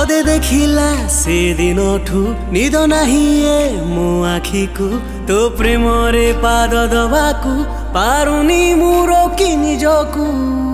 तोते देखिला से दिनठू निद नाही ए मो आखी को तो प्रेम रे पाद दबाकू पारुनी मु रोकी निजकू